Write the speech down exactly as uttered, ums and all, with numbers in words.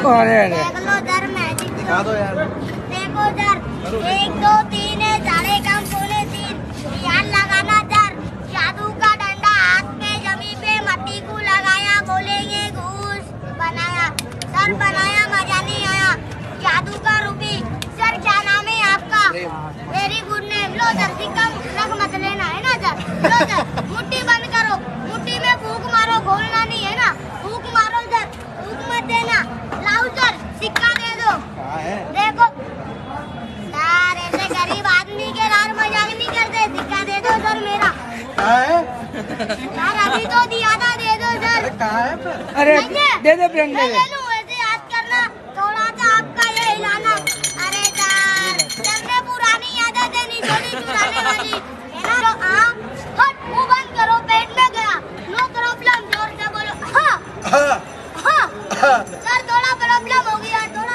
अरे अरे देख लो सर मैजिक दिखा दो यार। देखो सर, एक दो तीन है, साढ़े कम पौने तीन, ध्यान लगाना सर। जादू का डंडा हाथ पे जमीन पे मट्टी को लगाया, बोलेंगे घूस बनाया सर, बनाया मजा नहीं आया। जादू का रूपी सर, क्या नाम है आपका? Very good name. लो सर, सिक्का रख मत लेना है ना सर। लो सर, मुट्ठी बंद करो, मुट्ठी में फूंक मारो, घोलना नहीं है ना, फूंक मारो सर, फूंक मत देना। लाओ सर, सिक्का दे दो। देखो सर, ऐसे गरीब आदमी के लार मजाक नहीं करते, सिक्का दे दो सर मेरा। सर अभी तो दिया था, दे दो सर। अरे दे दे प्रियंका दे दे। ऐसे याद करना, थोड़ा सा आपका ये हिलाना। अरे सर, जब पुरानी आदत है निचोड़ी चुराने वाली है ना, तो हाँ हट, मुंह बंद करो, पेट में गया, नो प्रॉब्लम, जोर से बोलो हाँ हाँ। सर थोड़ा प्रॉब्लम हो गया, थोड़ा